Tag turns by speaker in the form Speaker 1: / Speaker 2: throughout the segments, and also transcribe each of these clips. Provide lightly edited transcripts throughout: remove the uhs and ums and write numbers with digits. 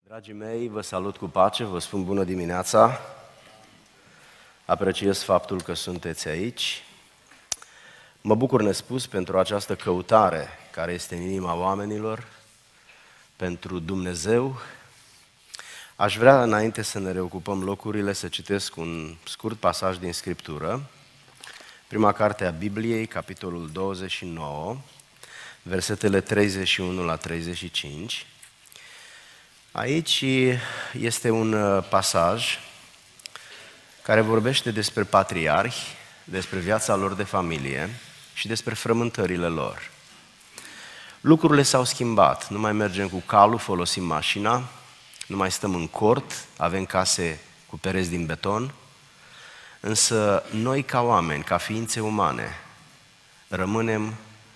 Speaker 1: Dragii mei, vă salut cu pace, vă spun bună dimineața. Apreciez faptul că sunteți aici. Mă bucur nespus pentru această căutare care este în inima oamenilor, pentru Dumnezeu. Aș vrea, înainte să ne reocupăm locurile, să citesc un scurt pasaj din Scriptură. Prima carte a Bibliei, capitolul 29, versetele 31 la 35. Aici este un pasaj care vorbește despre patriarhi, despre viața lor de familie și despre frământările lor. Lucrurile s-au schimbat, nu mai mergem cu calul, folosim mașina, nu mai stăm în cort, avem case cu pereți din beton, însă noi ca oameni, ca ființe umane, rămânem,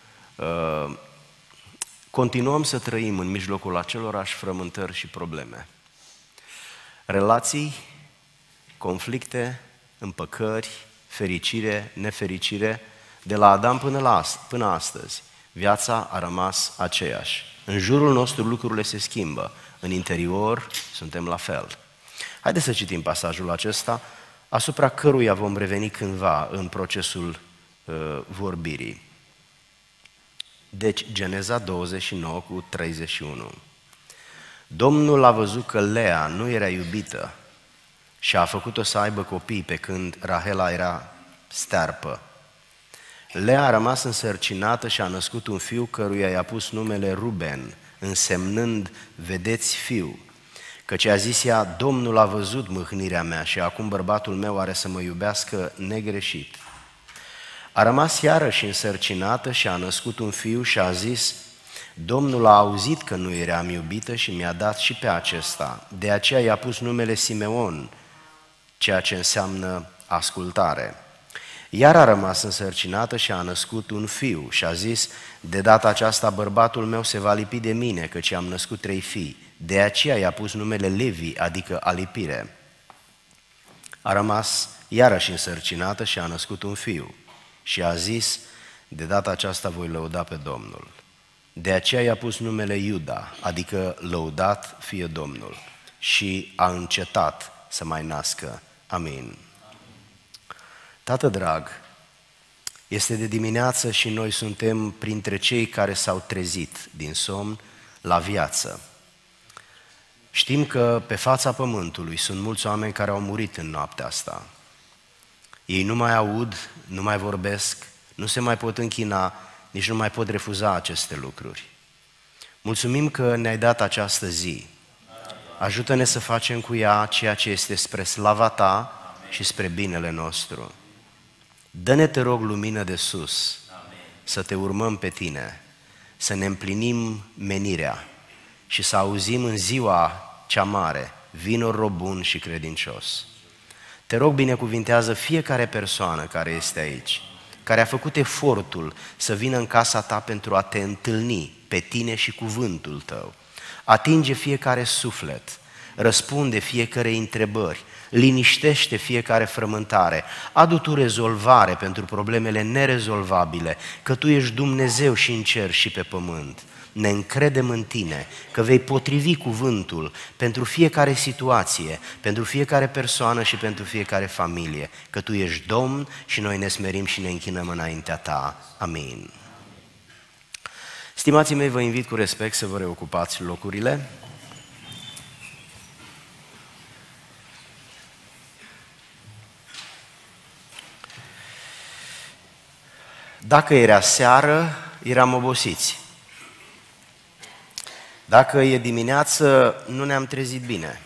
Speaker 1: continuăm să trăim în mijlocul acelorași frământări și probleme. Relații, conflicte, împăcări, fericire, nefericire, de la Adam până astăzi, viața a rămas aceeași. În jurul nostru lucrurile se schimbă, în interior suntem la fel. Haideți să citim pasajul acesta, asupra căruia vom reveni cândva în procesul vorbirii. Deci, Geneza 29 cu 31. Domnul a văzut că Lea nu era iubită și a făcut-o să aibă copii pe când Rahela era stearpă. Lea a rămas însărcinată și a născut un fiu căruia i-a pus numele Ruben, însemnând vedeți fiu, căci a zis ea, Domnul a văzut mâhnirea mea și acum bărbatul meu are să mă iubească negreșit. A rămas iarăși însărcinată și a născut un fiu și a zis, Domnul a auzit că nu eram iubită și mi-a dat și pe acesta. De aceea i-a pus numele Simeon, ceea ce înseamnă ascultare. Iar a rămas însărcinată și a născut un fiu și a zis, de data aceasta bărbatul meu se va lipi de mine, căci am născut 3 fii. De aceea i-a pus numele Levi, adică alipire. A rămas iarăși însărcinată și a născut un fiu. Și a zis, de data aceasta voi lăuda pe Domnul. De aceea i-a pus numele Iuda, adică lăudat fie Domnul. Și a încetat să mai nască. Amin. Tată drag, este de dimineață și noi suntem printre cei care s-au trezit din somn la viață. Știm că pe fața pământului sunt mulți oameni care au murit în noaptea asta. Ei nu mai aud, nu mai vorbesc, nu se mai pot închina, nici nu mai pot refuza aceste lucruri. Mulțumim că ne-ai dat această zi. Ajută-ne să facem cu ea ceea ce este spre slava ta și spre binele nostru. Dă-ne, te rog, lumină de sus, să te urmăm pe tine, să ne împlinim menirea și să auzim în ziua cea mare, vino rob bun și credincios. Te rog, binecuvintează fiecare persoană care este aici, care a făcut efortul să vină în casa ta pentru a te întâlni pe tine și cuvântul tău. Atinge fiecare suflet, răspunde fiecare întrebări, liniștește fiecare frământare, adu tu rezolvare pentru problemele nerezolvabile, că tu ești Dumnezeu și în cer și pe pământ. Ne încredem în tine, că vei potrivi cuvântul pentru fiecare situație, pentru fiecare persoană și pentru fiecare familie, că tu ești Domn și noi ne smerim și ne închinăm înaintea ta. Amin. Stimații mei, vă invit cu respect să vă reocupați locurile. Dacă era seară, eram obosiți. Dacă e dimineață, nu ne-am trezit bine.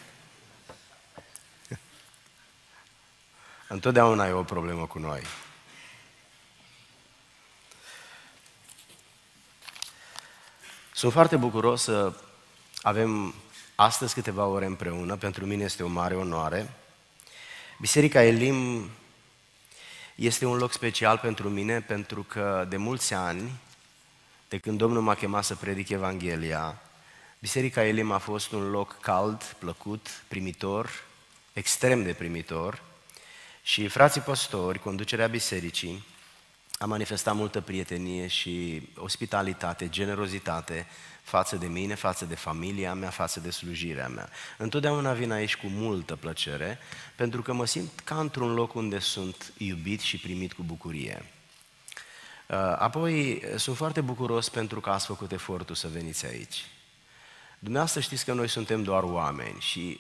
Speaker 1: Întotdeauna e o problemă cu noi. Sunt foarte bucuros să avem astăzi câteva ore împreună. Pentru mine este o mare onoare. Biserica Elim este un loc special pentru mine, pentru că de mulți ani, de când Domnul m-a chemat să predic Evanghelia, Biserica Elim a fost un loc cald, plăcut, primitor, extrem de primitor și frații păstori, conducerea bisericii, a manifestat multă prietenie și ospitalitate, generozitate față de mine, față de familia mea, față de slujirea mea. Întotdeauna vin aici cu multă plăcere, pentru că mă simt ca într-un loc unde sunt iubit și primit cu bucurie. Apoi, sunt foarte bucuros pentru că ați făcut efortul să veniți aici. Dumneavoastră știți că noi suntem doar oameni și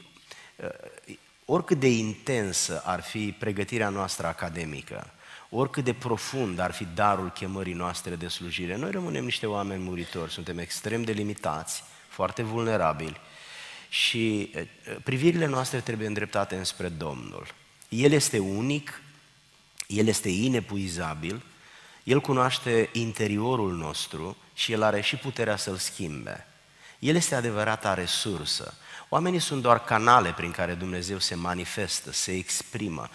Speaker 1: oricât de intensă ar fi pregătirea noastră academică, oricât de profund ar fi darul chemării noastre de slujire, noi rămânem niște oameni muritori, suntem extrem de limitați, foarte vulnerabili și privirile noastre trebuie îndreptate înspre Domnul. El este unic, El este inepuizabil, El cunoaște interiorul nostru și El are și puterea să-l schimbe. El este adevărata resursă. Oamenii sunt doar canale prin care Dumnezeu se manifestă, se exprimă,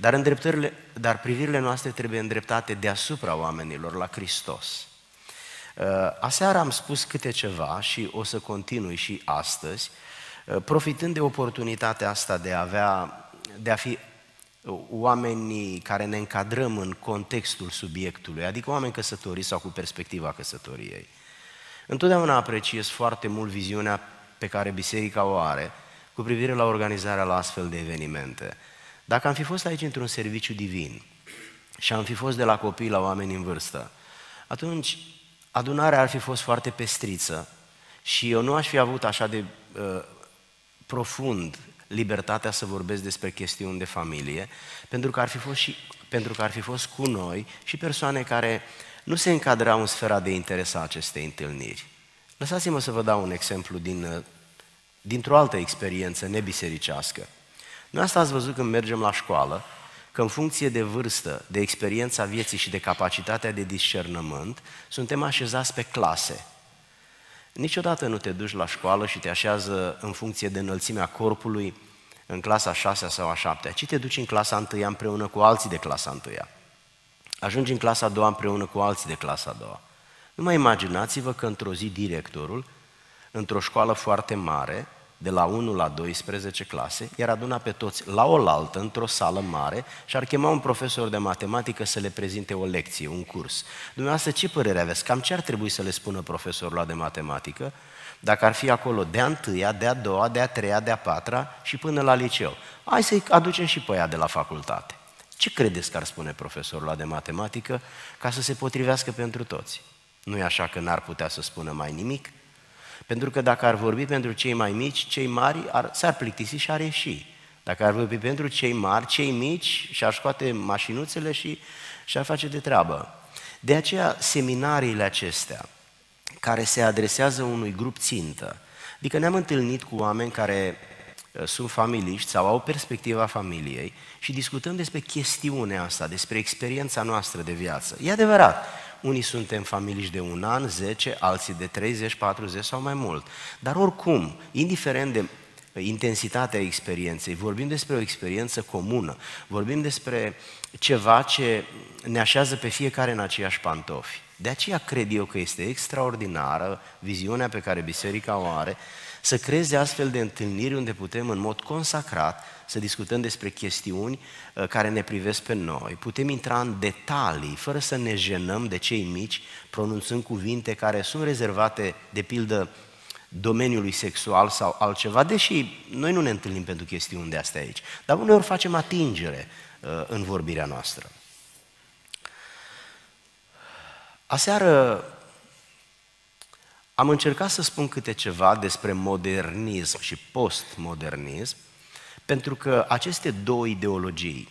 Speaker 1: dar privirile noastre trebuie îndreptate deasupra oamenilor, la Hristos. Aseară am spus câte ceva și o să continui și astăzi, profitând de oportunitatea asta de a fi oamenii care ne încadrăm în contextul subiectului, adică oameni căsătoriți sau cu perspectiva căsătoriei. Întotdeauna apreciez foarte mult viziunea pe care biserica o are cu privire la organizarea la astfel de evenimente. Dacă am fi fost aici într-un serviciu divin și am fi fost de la copii la oameni în vârstă, atunci adunarea ar fi fost foarte pestriță și eu nu aș fi avut așa de profund libertatea să vorbesc despre chestiuni de familie, pentru că ar fi fost cu noi și persoane care nu se încadrau în sfera de interes a acestei întâlniri. Lăsați-mă să vă dau un exemplu dintr-o altă experiență nebisericească. Noi asta ați văzut când mergem la școală, că în funcție de vârstă, de experiența vieții și de capacitatea de discernământ, suntem așezați pe clase. Niciodată nu te duci la școală și te așează în funcție de înălțimea corpului în clasa a 6-a sau a 7-a, ci te duci în clasa 1-a împreună cu alții de clasa 1-a. Ajungi în clasa a 2-a împreună cu alții de clasa a 2-a. Numai imaginați-vă că într-o zi directorul, într-o școală foarte mare, de la 1 la 12 clase, i-ar aduna pe toți la oaltă, într-o sală mare și ar chema un profesor de matematică să le prezinte o lecție, un curs. Dumneavoastră, ce părere aveți? Cam ce ar trebui să le spună profesorul ăla de matematică dacă ar fi acolo de-a 1-a, de-a 2-a, de-a 3-a, de-a 4-a și până la liceu? Hai să-i aducem și pe aia de la facultate. Ce credeți că ar spune profesorul ăla de matematică ca să se potrivească pentru toți? Nu e așa că n-ar putea să spună mai nimic? Pentru că dacă ar vorbi pentru cei mai mici, cei mari s-ar plictisi și ar ieși. Dacă ar vorbi pentru cei mari, cei mici și-ar scoate mașinuțele și și-ar face de treabă. De aceea, seminariile acestea, care se adresează unui grup țintă, adică ne-am întâlnit cu oameni care sunt familiști sau au perspectiva familiei și discutăm despre chestiunea asta, despre experiența noastră de viață. E adevărat, unii suntem familiști de 1 an, 10, alții de 30, 40 sau mai mult. Dar oricum, indiferent de intensitatea experienței, vorbim despre o experiență comună, vorbim despre ceva ce ne așează pe fiecare în aceiași pantofi. De aceea cred eu că este extraordinară viziunea pe care biserica o are, să creeze astfel de întâlniri unde putem în mod consacrat să discutăm despre chestiuni care ne privesc pe noi. Putem intra în detalii, fără să ne jenăm de cei mici, pronunțând cuvinte care sunt rezervate, de pildă, domeniului sexual sau altceva, deși noi nu ne întâlnim pentru chestiuni de astea aici, dar uneori facem atingere în vorbirea noastră. Aseară am încercat să spun câte ceva despre modernism și postmodernism, pentru că aceste două ideologii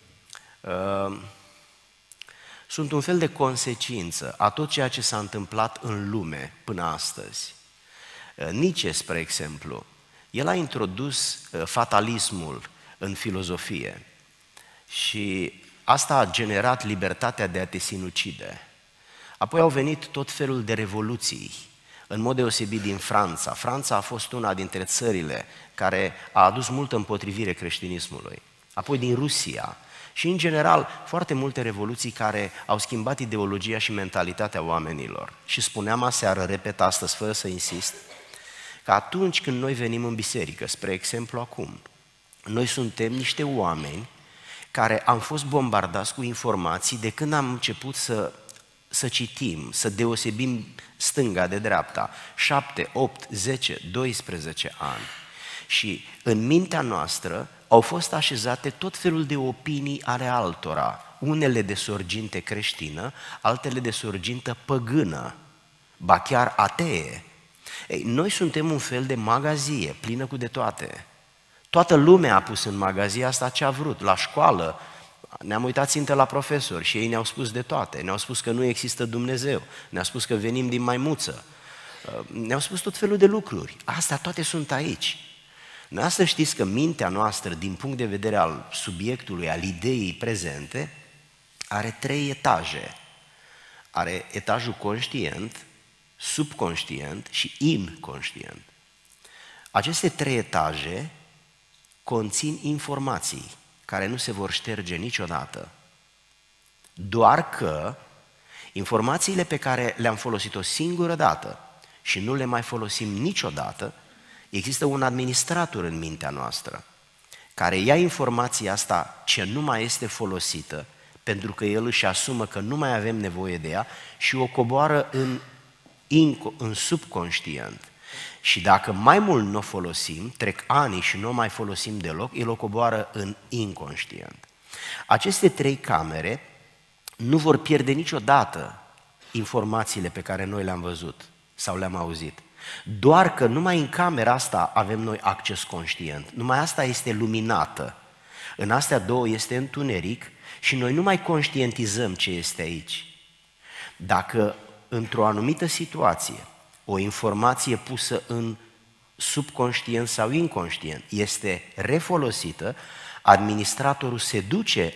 Speaker 1: sunt un fel de consecință a tot ceea ce s-a întâmplat în lume până astăzi. Nietzsche, spre exemplu, el a introdus fatalismul în filozofie și asta a generat libertatea de a te sinucide. Apoi au venit tot felul de revoluții, în mod deosebit din Franța. Franța a fost una dintre țările care a adus multă împotrivire creștinismului. Apoi din Rusia și, în general, foarte multe revoluții care au schimbat ideologia și mentalitatea oamenilor. Și spuneam aseară, repet astăzi, fără să insist, că atunci când noi venim în biserică, spre exemplu acum, noi suntem niște oameni care am fost bombardați cu informații de când am început să citim, să deosebim stânga de dreapta, 7, 8, 10, 12 ani. Și în mintea noastră au fost așezate tot felul de opinii ale altora, unele de sorginte creștină, altele de sorgintă păgână, ba chiar atee. Ei, noi suntem un fel de magazie plină cu de toate. Toată lumea a pus în magazia asta ce a vrut. La școală ne-am uitat țintă la profesori și ei ne-au spus de toate. Ne-au spus că nu există Dumnezeu, ne-au spus că venim din maimuță, ne-au spus tot felul de lucruri. Astea toate sunt aici. Noi să știți că mintea noastră, din punct de vedere al subiectului, al ideii prezente, are 3 etaje. Are etajul conștient, subconștient și inconștient. Aceste 3 etaje conțin informații care nu se vor șterge niciodată. Doar că informațiile pe care le-am folosit o singură dată și nu le mai folosim niciodată, există un administrator în mintea noastră care ia informația asta ce nu mai este folosită pentru că el își asumă că nu mai avem nevoie de ea și o coboară în subconștient. Și dacă mai mult nu o folosim, trec ani și nu o mai folosim deloc, el o coboară în inconștient. Aceste 3 camere nu vor pierde niciodată informațiile pe care noi le-am văzut sau le-am auzit. Doar că numai în camera asta avem noi acces conștient, numai asta este luminată. În astea 2 este întuneric și noi nu mai conștientizăm ce este aici. Dacă într-o anumită situație o informație pusă în subconștient sau inconștient este refolosită, administratorul se duce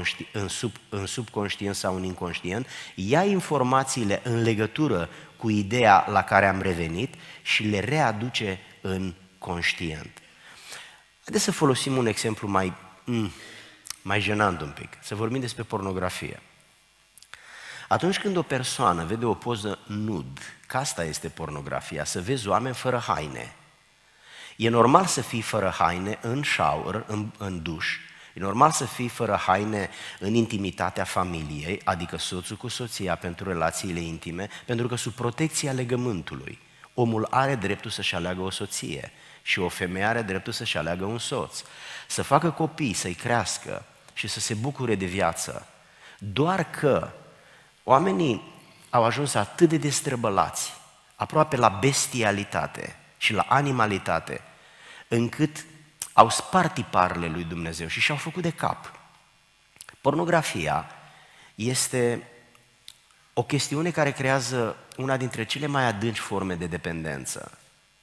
Speaker 1: în subconștient sau în inconștient, ia informațiile în legătură cu ideea la care am revenit și le readuce în conștient. Haideți să folosim un exemplu mai jenant un pic, să vorbim despre pornografie. Atunci când o persoană vede o poză nud, că asta este pornografia, să vezi oameni fără haine. E normal să fii fără haine în shower, în duș, e normal să fii fără haine în intimitatea familiei, adică soțul cu soția pentru relațiile intime, pentru că sub protecția legământului, omul are dreptul să-și aleagă o soție și o femeie are dreptul să-și aleagă un soț, să facă copii, să-i crească și să se bucure de viață. Doar că oamenii au ajuns atât de destrăbălați, aproape la bestialitate și la animalitate, încât au spart tiparele lui Dumnezeu și și-au făcut de cap. Pornografia este o chestiune care creează una dintre cele mai adânci forme de dependență.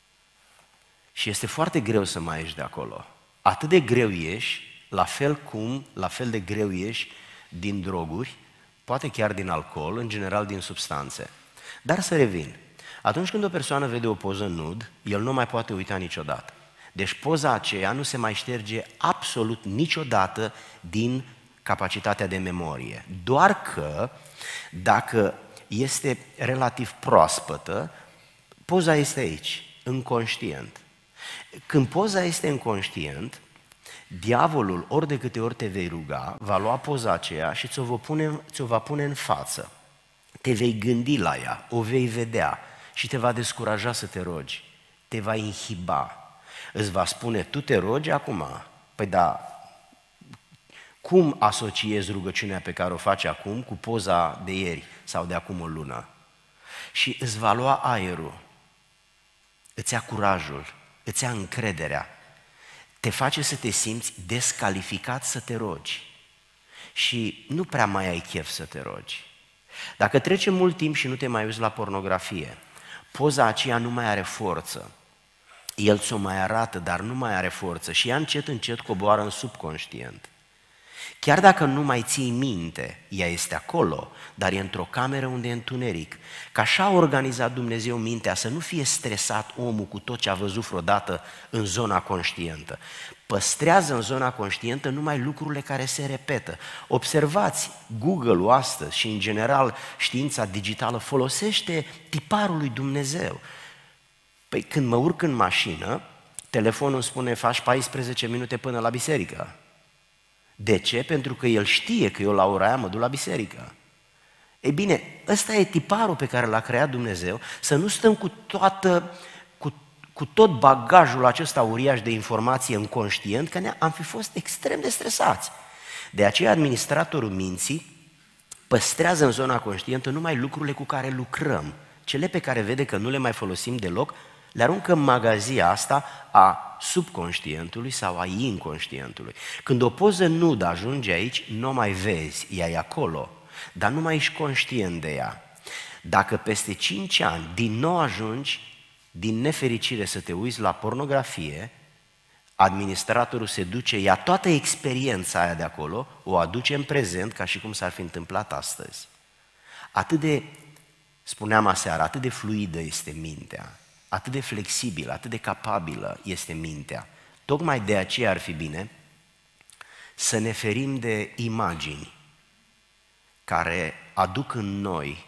Speaker 1: Și este foarte greu să mai ieși de acolo. Atât de greu ieși, la fel de greu ieși din droguri, poate chiar din alcool, în general din substanțe. Dar să revin. Atunci când o persoană vede o poză nud, el nu mai poate uita niciodată. Deci poza aceea nu se mai șterge absolut niciodată din capacitatea de memorie. Doar că, dacă este relativ proaspătă, poza este aici, inconștient. Când poza este inconștient, diavolul, ori de câte ori te vei ruga, va lua poza aceea și ți-o va pune în față. Te vei gândi la ea, o vei vedea și te va descuraja să te rogi, te va inhiba. Îți va spune, tu te rogi acum? Păi da, cum asociezi rugăciunea pe care o faci acum cu poza de ieri sau de acum o lună? Și îți va lua aerul, îți ia curajul, îți ia încrederea, te face să te simți descalificat să te rogi și nu prea mai ai chef să te rogi. Dacă trece mult timp și nu te mai uiți la pornografie, poza aceea nu mai are forță. El ți-o mai arată, dar nu mai are forță și ea încet, încet coboară în subconștient. Chiar dacă nu mai ții minte, ea este acolo, dar e într-o cameră unde e întuneric. Că așa a organizat Dumnezeu mintea, să nu fie stresat omul cu tot ce a văzut vreodată în zona conștientă. Păstrează în zona conștientă numai lucrurile care se repetă. Observați, Google-ul astăzi și în general știința digitală folosește tiparul lui Dumnezeu. Păi când mă urc în mașină, telefonul îmi spune faci 14 minute până la biserică. De ce? Pentru că el știe că eu la ora aia mă duc la biserică. Ei bine, ăsta e tiparul pe care l-a creat Dumnezeu, să nu stăm cu tot bagajul acesta uriaș de informație inconștient, că am fi fost extrem de stresați. De aceea administratorul minții păstrează în zona conștientă numai lucrurile cu care lucrăm. Cele pe care vede că nu le mai folosim deloc, le aruncă în magazia asta a subconștientului sau a inconștientului. Când o poză nudă ajunge aici, nu o mai vezi, ea e acolo, dar nu mai ești conștient de ea. Dacă peste 5 ani din nou ajungi, din nefericire, să te uiți la pornografie, administratorul se duce, ia toată experiența aia de acolo, o aduce în prezent ca și cum s-ar fi întâmplat astăzi. Atât de, spuneam aseară, atât de fluidă este mintea, atât de flexibilă, atât de capabilă este mintea. Tocmai de aceea ar fi bine să ne ferim de imagini care aduc în noi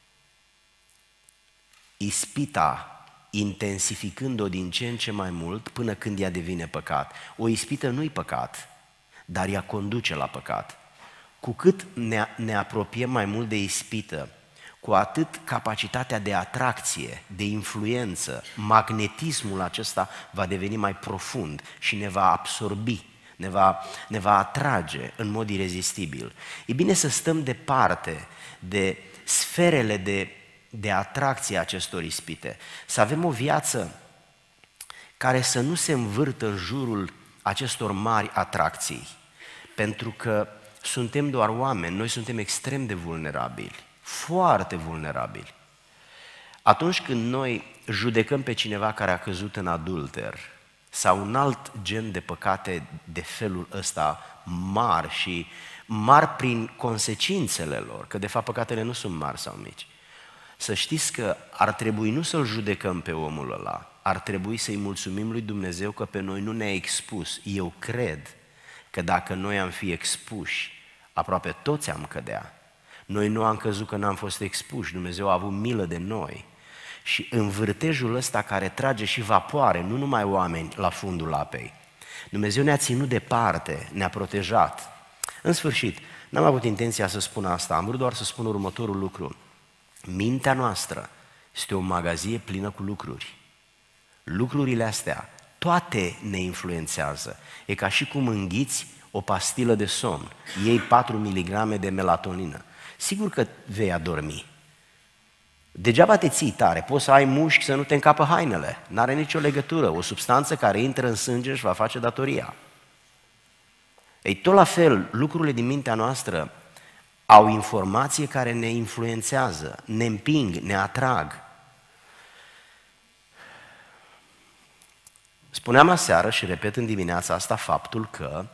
Speaker 1: ispita, intensificând-o din ce în ce mai mult până când ea devine păcat. O ispită nu-i păcat, dar ea conduce la păcat. Cu cât ne apropiem mai mult de ispită, cu atât capacitatea de atracție, de influență, magnetismul acesta va deveni mai profund și ne va absorbi, ne va atrage în mod irezistibil. E bine să stăm departe de sferele de atracție a acestor ispite, să avem o viață care să nu se învârtă în jurul acestor mari atracții, pentru că suntem doar oameni, noi suntem extrem de vulnerabili, foarte vulnerabili. Atunci când noi judecăm pe cineva care a căzut în adulter sau un alt gen de păcate de felul ăsta mari și mari prin consecințele lor, că de fapt păcatele nu sunt mari sau mici, să știți că ar trebui nu să-l judecăm pe omul ăla, ar trebui să-i mulțumim lui Dumnezeu că pe noi nu ne-a expus. Eu cred că dacă noi am fi expuși, aproape toți am cădea. Noi nu am căzut că n-am fost expuși, Dumnezeu a avut milă de noi. Și în vârtejul ăsta care trage și vapoare, nu numai oameni la fundul apei, Dumnezeu ne-a ținut departe, ne-a protejat. În sfârșit, n-am avut intenția să spun asta, am vrut doar să spun următorul lucru. Mintea noastră este o magazie plină cu lucruri. Lucrurile astea, toate ne influențează. E ca și cum înghiți o pastilă de somn, iei 4 mg de melatonină. Sigur că vei adormi. Degeaba te ții tare, poți să ai mușchi să nu te încapă hainele, n-are nicio legătură. O substanță care intră în sânge își va face datoria. Ei, tot la fel, lucrurile din mintea noastră au informație care ne influențează, ne împing, ne atrag. Spuneam aseară și repet în dimineața asta faptul că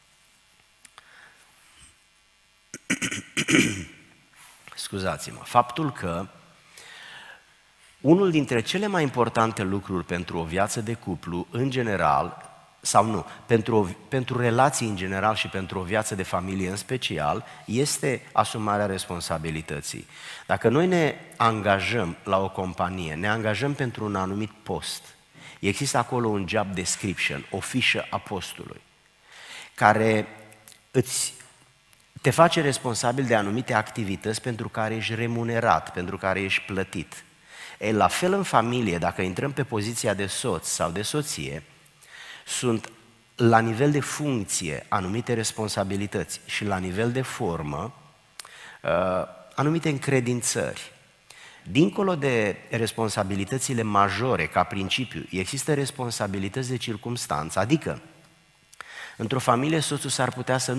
Speaker 1: faptul că unul dintre cele mai importante lucruri pentru o viață de cuplu în general, sau nu, pentru relații în general și pentru o viață de familie în special, este asumarea responsabilității. Dacă noi ne angajăm la o companie, ne angajăm pentru un anumit post, există acolo un job description, o fișă a postului, care te face responsabil de anumite activități pentru care ești remunerat, pentru care ești plătit. Ei, la fel în familie, dacă intrăm pe poziția de soț sau de soție, sunt la nivel de funcție anumite responsabilități și la nivel de formă anumite încredințări. Dincolo de responsabilitățile majore ca principiu, există responsabilități de circumstanță, adică într-o familie soțul s-ar putea să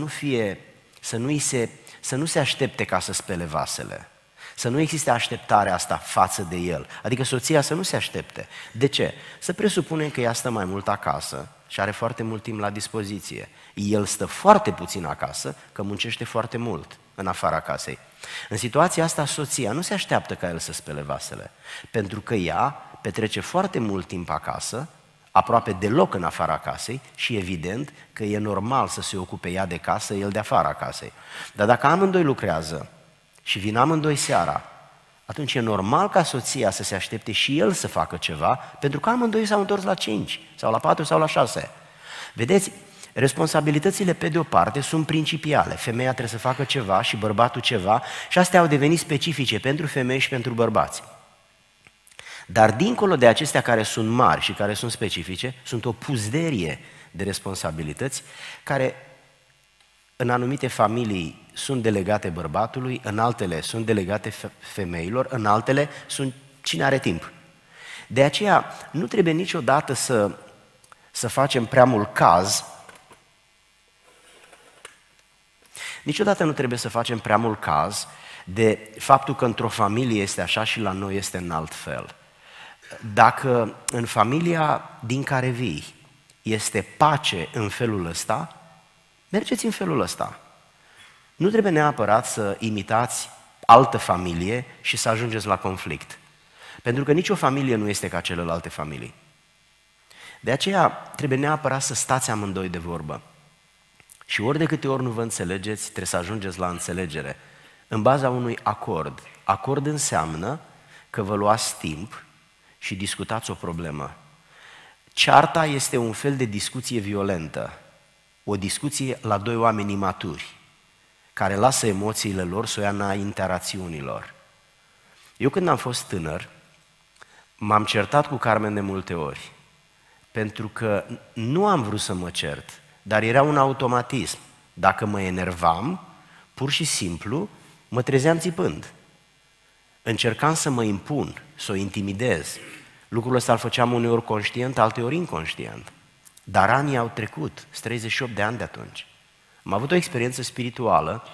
Speaker 1: nu se aștepte ca să spele vasele, să nu existe așteptarea asta față de el, adică soția să nu se aștepte. De ce? Să presupunem că ea stă mai mult acasă și are foarte mult timp la dispoziție. El stă foarte puțin acasă, că muncește foarte mult în afara casei. În situația asta, soția nu se așteaptă ca el să spele vasele, pentru că ea petrece foarte mult timp acasă, aproape deloc în afara casei și evident că e normal să se ocupe ea de casă, el de afara casei. Dar dacă amândoi lucrează și vin amândoi seara, atunci e normal ca soția să se aștepte și el să facă ceva, pentru că amândoi s-au întors la 5 sau la 4 sau la 6. Vedeți, Responsabilitățile, pe de o parte, sunt principiale. Femeia trebuie să facă ceva și bărbatul ceva și astea au devenit specifice pentru femei și pentru bărbați. Dar dincolo de acestea care sunt mari și care sunt specifice, sunt o puzderie de responsabilități care în anumite familii sunt delegate bărbatului, în altele sunt delegate femeilor, în altele sunt cine are timp. De aceea nu trebuie niciodată să facem prea mult caz. Niciodată nu trebuie să facem prea mult caz de faptul că într-o familie este așa și la noi este în alt fel. Dacă în familia din care vii este pace în felul ăsta, mergeți în felul ăsta. Nu trebuie neapărat să imitați altă familie și să ajungeți la conflict. Pentru că nicio familie nu este ca celelalte familii. De aceea trebuie neapărat să stați amândoi de vorbă. Și ori de câte ori nu vă înțelegeți, trebuie să ajungeți la înțelegere. În baza unui acord. Acord înseamnă că vă luați timp și discutați o problemă. Cearta este un fel de discuție violentă. O discuție la doi oameni imaturi, care lasă emoțiile lor să o ia înaintea rațiunilor. Eu când am fost tânăr, m-am certat cu Carmen de multe ori, pentru că nu am vrut să mă cert, dar era un automatism. Dacă mă enervam, pur și simplu mă trezeam țipând. Încercam să mă impun, să o intimidez. Lucrul ăsta îl făceam uneori conștient, alteori inconștient. Dar anii au trecut, sunt 38 de ani de atunci. Am avut o experiență spirituală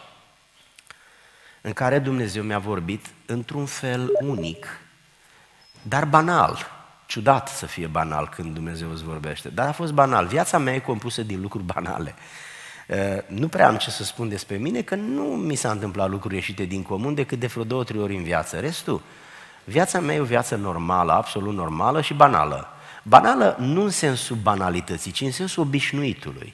Speaker 1: în care Dumnezeu mi-a vorbit într-un fel unic, dar banal. Ciudat să fie banal când Dumnezeu îți vorbește, dar a fost banal. Viața mea e compusă din lucruri banale. Nu prea am ce să spun despre mine, că nu mi s-a întâmplat lucruri ieșite din comun decât de vreo 2-3 ori în viață. Restul, viața mea e o viață normală, absolut normală și banală. Banală nu în sensul banalității, ci în sensul obișnuitului.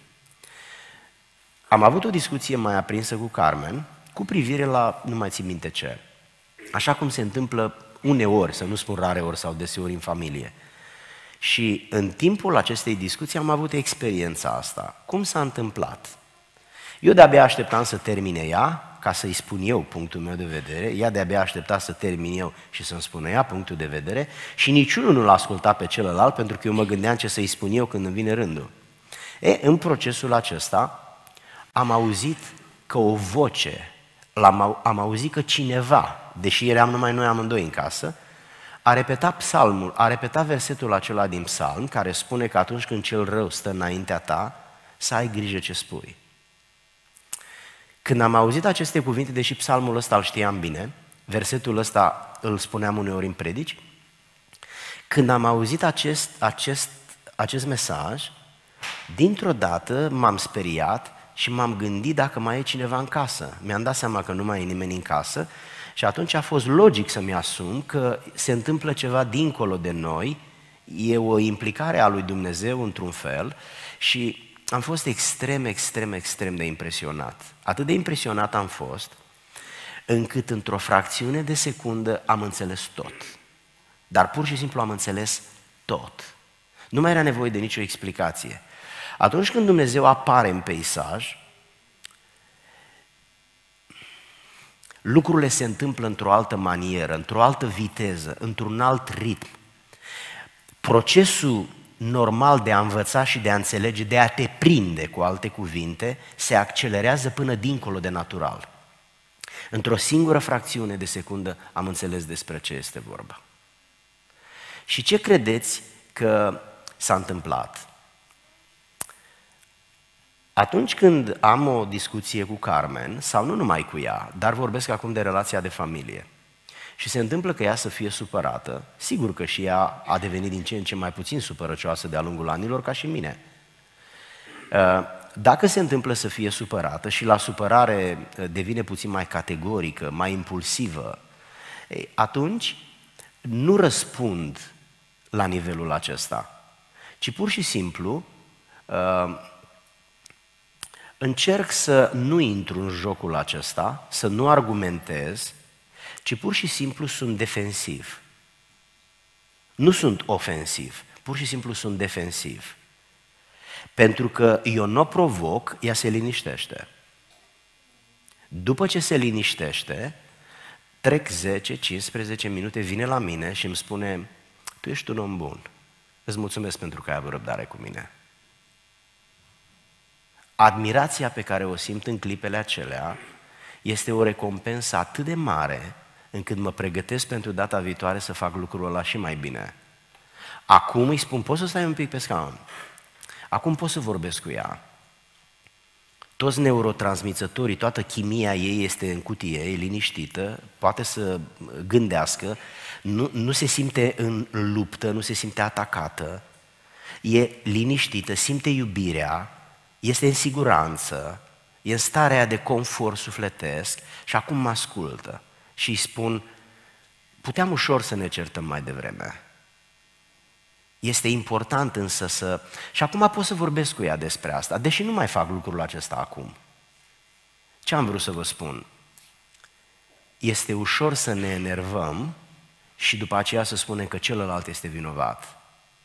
Speaker 1: Am avut o discuție mai aprinsă cu Carmen cu privire la, nu mai țin minte ce, așa cum se întâmplă uneori, să nu spun rare ori sau deseori în familie. Și în timpul acestei discuții am avut experiența asta. Cum s-a întâmplat? Eu de-abia așteptam să termine ea, ca să-i spun eu punctul meu de vedere, ea de-abia aștepta să termin eu și să-mi spună ea punctul de vedere și niciunul nu l-a ascultat pe celălalt pentru că eu mă gândeam ce să-i spun eu când îmi vine rândul. În procesul acesta am auzit că o voce, am auzit că cineva, deși eram numai noi amândoi în casă, a repetat psalmul, a repetat versetul acela din psalm care spune că atunci când cel rău stă înaintea ta, să ai grijă ce spui. Când am auzit aceste cuvinte, deși psalmul ăsta îl știam bine, versetul ăsta îl spuneam uneori în predici, când am auzit acest mesaj, dintr-o dată m-am speriat și m-am gândit dacă mai e cineva în casă. Mi-am dat seama că nu mai e nimeni în casă și atunci a fost logic să-mi asum că se întâmplă ceva dincolo de noi, e o implicare a lui Dumnezeu într-un fel și am fost extrem de impresionat. Atât de impresionat am fost, încât într-o fracțiune de secundă am înțeles tot. Dar pur și simplu am înțeles tot. Nu mai era nevoie de nicio explicație. Atunci când Dumnezeu apare în peisaj, lucrurile se întâmplă într-o altă manieră, într-o altă viteză, într-un alt ritm. Procesul normal de a învăța și de a înțelege, de a te prinde, cu alte cuvinte, se accelerează până dincolo de natural. Într-o singură fracțiune de secundă am înțeles despre ce este vorba. Și ce credeți că s-a întâmplat? Atunci când am o discuție cu Carmen, sau nu numai cu ea, dar vorbesc acum de relația de familie, și se întâmplă că ea să fie supărată, sigur că și ea a devenit din ce în ce mai puțin supărăcioasă de-a lungul anilor, ca și mine. Dacă se întâmplă să fie supărată și la supărare devine puțin mai categorică, mai impulsivă, atunci nu răspund la nivelul acesta, ci pur și simplu încerc să nu intru în jocul acesta, să nu argumentez, ci pur și simplu sunt defensiv. Nu sunt ofensiv, pur și simplu sunt defensiv. Pentru că eu nu o provoc, ea se liniștește. După ce se liniștește, trec 10-15 minute, vine la mine și îmi spune: tu ești un om bun, îți mulțumesc pentru că ai avut răbdare cu mine. Admirația pe care o simt în clipele acelea este o recompensă atât de mare încât mă pregătesc pentru data viitoare să fac lucrul ăla și mai bine. Acum îi spun: poți să stai un pic pe scaun? Acum pot să vorbesc cu ea. Toți neurotransmițătorii, toată chimia ei este în cutie, e liniștită, poate să gândească, nu se simte în luptă, nu se simte atacată, e liniștită, simte iubirea, este în siguranță, e în starea de confort sufletesc și acum mă ascultă și îi spun: puteam ușor să ne certăm mai devreme. Este important însă să... Și acum pot să vorbesc cu ea despre asta, deși nu mai fac lucrul acesta acum. Ce am vrut să vă spun? Este ușor să ne enervăm și după aceea să spunem că celălalt este vinovat.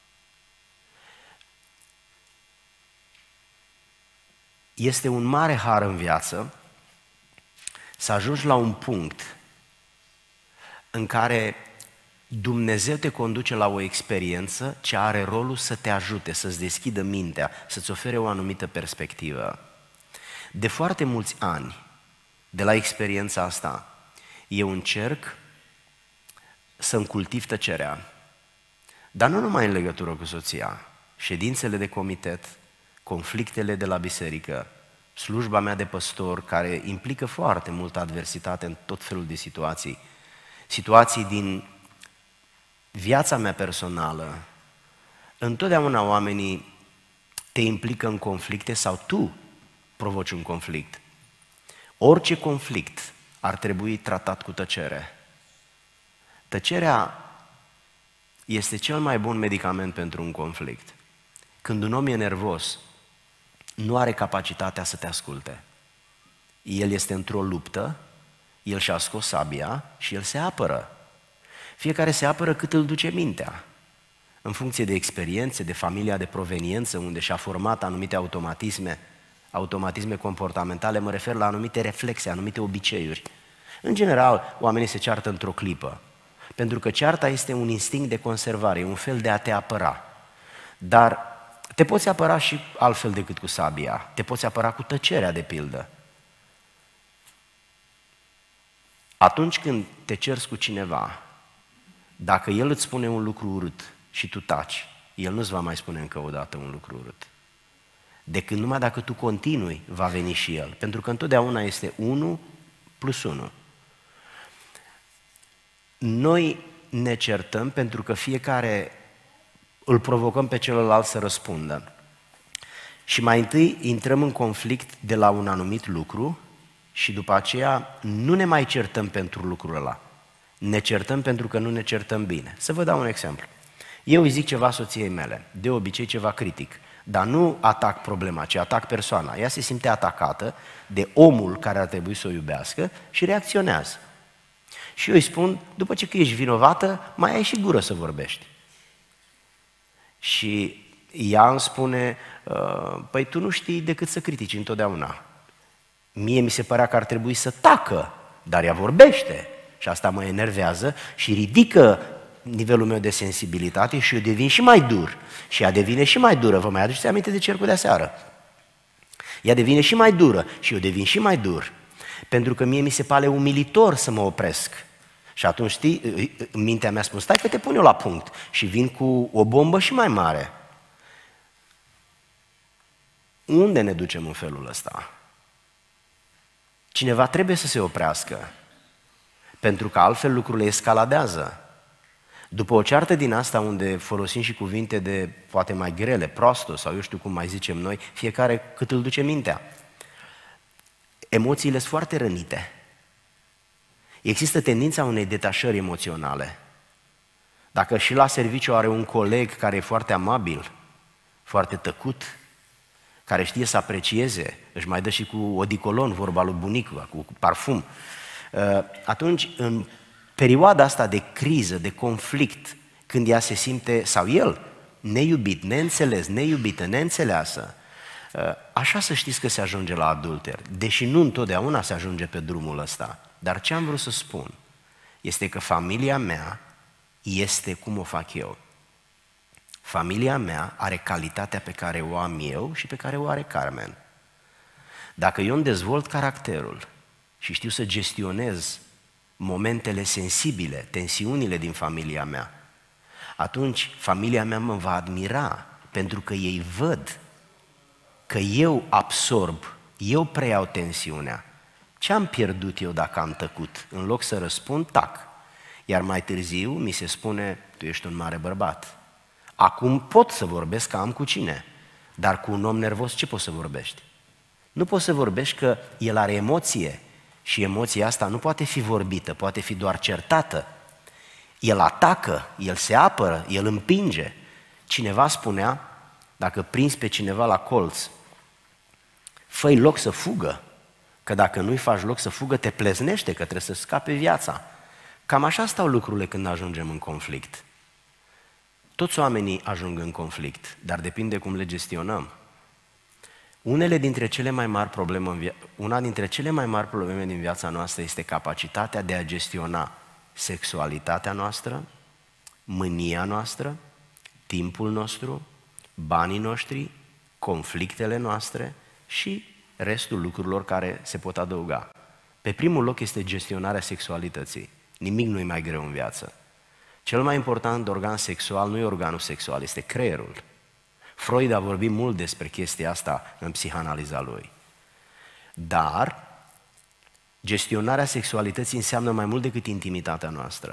Speaker 1: Este un mare har în viață să ajungi la un punct în care Dumnezeu te conduce la o experiență ce are rolul să te ajute, să-ți deschidă mintea, să-ți ofere o anumită perspectivă. De foarte mulți ani, de la experiența asta, eu încerc să-mi cultiv tăcerea, dar nu numai în legătură cu soția, ședințele de comitet, conflictele de la biserică, slujba mea de păstor, care implică foarte multă adversitate în tot felul de situații din viața mea personală. Întotdeauna oamenii te implică în conflicte sau tu provoci un conflict. Orice conflict ar trebui tratat cu tăcere. Tăcerea este cel mai bun medicament pentru un conflict. Când un om e nervos, nu are capacitatea să te asculte. El este într-o luptă, el și-a scos sabia și el se apără. Fiecare se apără cât îl duce mintea, în funcție de experiențe, de familia de proveniență, unde și-a format anumite automatisme comportamentale, mă refer la anumite reflexe, anumite obiceiuri. În general, oamenii se ceartă într-o clipă, pentru că cearta este un instinct de conservare, un fel de a te apăra. Dar te poți apăra și altfel decât cu sabia, te poți apăra cu tăcerea, de pildă. Atunci când te ceri cu cineva, dacă el îți spune un lucru urât și tu taci, el nu-ți va mai spune încă o dată un lucru urât. Decât numai dacă tu continui, va veni și el. Pentru că întotdeauna este 1 + 1. Noi ne certăm pentru că fiecare îl provocăm pe celălalt să răspundă. Și mai întâi intrăm în conflict de la un anumit lucru și după aceea nu ne mai certăm pentru lucrul ăla. Ne certăm pentru că nu ne certăm bine. Să vă dau un exemplu. Eu îi zic ceva soției mele, de obicei ceva critic, dar nu atac problema, ci atac persoana. Ea se simte atacată de omul care ar trebui să o iubească și reacționează. Și eu îi spun: după ce că ești vinovată, mai ai și gură să vorbești. Și ea îmi spune: păi tu nu știi decât să critici întotdeauna. Mie mi se părea că ar trebui să tacă, dar ea vorbește. Și asta mă enervează și ridică nivelul meu de sensibilitate și eu devin și mai dur. Și ea devine și mai dură. Vă mai aduceți aminte de cercul de aseară? Ea devine și mai dură și eu devin și mai dur. Pentru că mie mi se pare umilitor să mă opresc. Și atunci, știi, în mintea mea spun: stai că te pun eu la punct. Și vin cu o bombă și mai mare. Unde ne ducem în felul ăsta? Cineva trebuie să se oprească, pentru că altfel lucrurile escaladează. După o ceartă din asta unde folosim și cuvinte de poate mai grele, proastă sau eu știu cum mai zicem noi, fiecare cât îl duce mintea. Emoțiile sunt foarte rănite. Există tendința unei detașări emoționale. Dacă și la serviciu are un coleg care e foarte amabil, foarte tăcut, care știe să aprecieze, își mai dă și cu odicolon, vorba lui bunicul, cu parfum, atunci, în perioada asta de criză, de conflict, când ea se simte, sau el, neiubit, neînțeles, neiubită, neînțeleasă, așa să știți că se ajunge la adulter, deși nu întotdeauna se ajunge pe drumul ăsta. Dar ce am vrut să spun este că familia mea este cum o fac eu. Familia mea are calitatea pe care o am eu și pe care o are Carmen. Dacă eu îmi dezvolt caracterul și știu să gestionez momentele sensibile, tensiunile din familia mea, atunci familia mea mă va admira, pentru că ei văd că eu absorb, eu preiau tensiunea. Ce am pierdut eu dacă am tăcut? În loc să răspund, tac. Iar mai târziu mi se spune, tu ești un mare bărbat. Acum pot să vorbesc că am cu cine, dar cu un om nervos ce poți să vorbești? Nu poți să vorbești că el are emoție și emoția asta nu poate fi vorbită, poate fi doar certată. El atacă, el se apără, el împinge. Cineva spunea, dacă prinzi pe cineva la colț, fă-i loc să fugă, că dacă nu-i faci loc să fugă, te pleznește, că trebuie să scape viața. Cam așa stau lucrurile când ajungem în conflict. Toți oamenii ajung în conflict, dar depinde cum le gestionăm. Una dintre cele mai mari probleme din viața noastră este capacitatea de a gestiona sexualitatea noastră, mânia noastră, timpul nostru, banii noștri, conflictele noastre și restul lucrurilor care se pot adăuga. Pe primul loc este gestionarea sexualității. Nimic nu e mai greu în viață. Cel mai important organ sexual nu e organul sexual, este creierul. Freud a vorbit mult despre chestia asta în psihanaliza lui. Dar gestionarea sexualității înseamnă mai mult decât intimitatea noastră.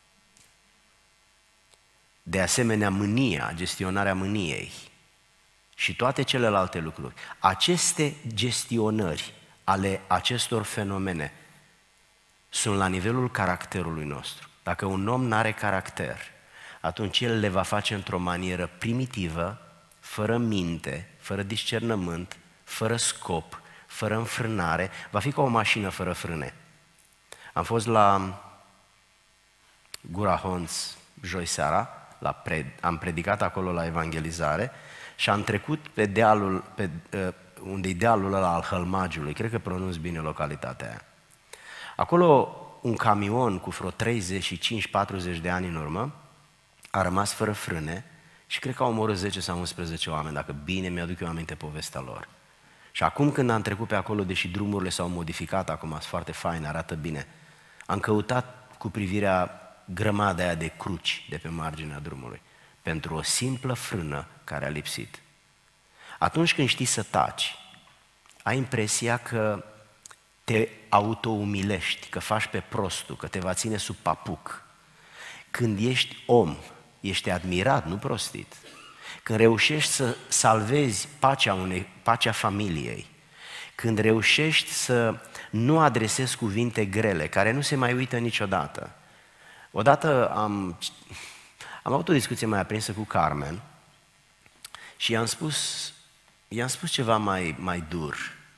Speaker 1: De asemenea, mânia, gestionarea mâniei și toate celelalte lucruri. Aceste gestionări ale acestor fenomene sunt la nivelul caracterului nostru. Dacă un om nu are caracter, atunci el le va face într-o manieră primitivă, fără minte, fără discernământ, fără scop, fără înfrânare, va fi ca o mașină fără frâne. Am fost la Gura Honț joi seara, am predicat acolo la evangelizare și am trecut pe dealul, unde e dealul ăla al Hălmagiului, cred că pronunț bine localitatea aia. Acolo un camion cu vreo 35-40 de ani în urmă a rămas fără frâne și cred că au omorât 10 sau 11 oameni, dacă bine mi-aduc eu aminte povestea lor. Și acum când am trecut pe acolo, deși drumurile s-au modificat, acum sunt foarte faine, arată bine, am căutat cu privirea grămada aia de cruci de pe marginea drumului, pentru o simplă frână care a lipsit. Atunci când știi să taci, ai impresia că te autoumilești, că faci pe prostul, că te va ține sub papuc. Când ești om, ești admirat, nu prostit. Când reușești să salvezi pacea familiei, când reușești să nu adresezi cuvinte grele, care nu se mai uită niciodată. Odată am avut o discuție mai aprinsă cu Carmen și i-am spus ceva mai dur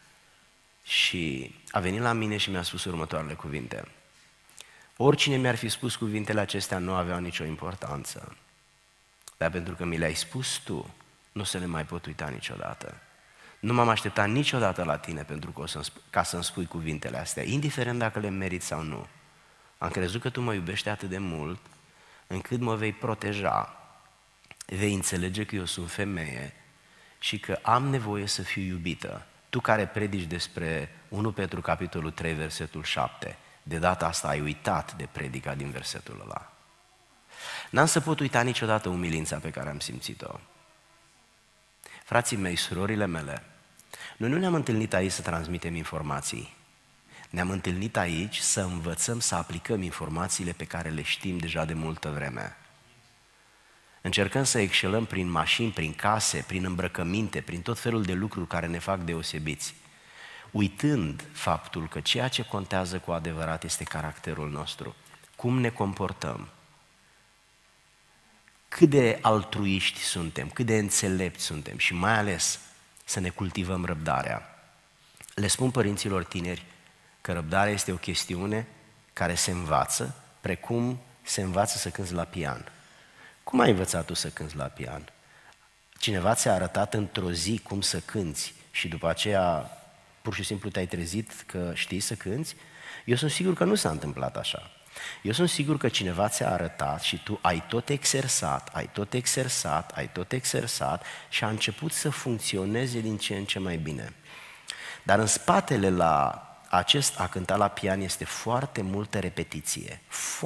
Speaker 1: și a venit la mine și mi-a spus următoarele cuvinte. Oricine mi-ar fi spus cuvintele acestea nu aveau nicio importanță, dar pentru că mi le-ai spus tu, nu se le mai pot uita niciodată. Nu m-am așteptat niciodată la tine ca să-mi spui cuvintele astea, indiferent dacă le meriți sau nu. Am crezut că tu mă iubești atât de mult încât mă vei proteja, vei înțelege că eu sunt femeie și că am nevoie să fiu iubită. Tu care predici despre 1 Petru capitolul 3, versetul 7, de data asta ai uitat de predica din versetul ăla. N-am să pot uita niciodată umilința pe care am simțit-o. Frații mei, surorile mele, noi nu ne-am întâlnit aici să transmitem informații. Ne-am întâlnit aici să învățăm să aplicăm informațiile pe care le știm deja de multă vreme. Încercăm să excelăm prin mașini, prin case, prin îmbrăcăminte, prin tot felul de lucruri care ne fac deosebiți, uitând faptul că ceea ce contează cu adevărat este caracterul nostru, cum ne comportăm, cât de altruiști suntem, cât de înțelepți suntem și mai ales să ne cultivăm răbdarea. Le spun părinților tineri că răbdarea este o chestiune care se învață, precum se învață să cânți la pian. Cum ai învățat tu să cânți la pian? Cineva ți-a arătat într-o zi cum să cânți și după aceea pur și simplu te-ai trezit că știi să cânți? Eu sunt sigur că nu s-a întâmplat așa. Eu sunt sigur că cineva ți-a arătat și tu ai tot exersat și a început să funcționeze din ce în ce mai bine. Dar în spatele la a cânta la pian este foarte multă repetiție,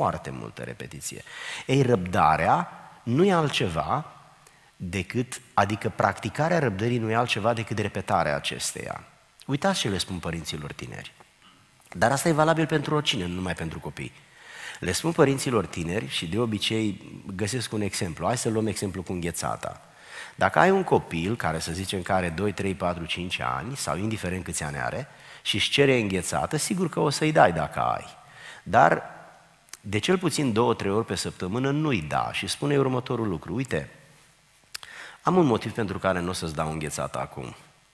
Speaker 1: Ei, răbdarea nu e altceva decât, adică practicarea răbdării nu e altceva decât repetarea acesteia. Uitați ce le spun părinților tineri. Dar asta e valabil pentru oricine, nu numai pentru copii. Le spun părinților tineri și de obicei găsesc un exemplu. Hai să luăm exemplu cu înghețata. Dacă ai un copil care, să zicem, că are 2, 3, 4, 5 ani sau indiferent câți ani are și își cere înghețată, sigur că o să-i dai dacă ai. Dar de cel puțin 2-3 ori pe săptămână nu-i da și spune următorul lucru. Uite, am un motiv pentru care nu o să-ți dau înghețată acum.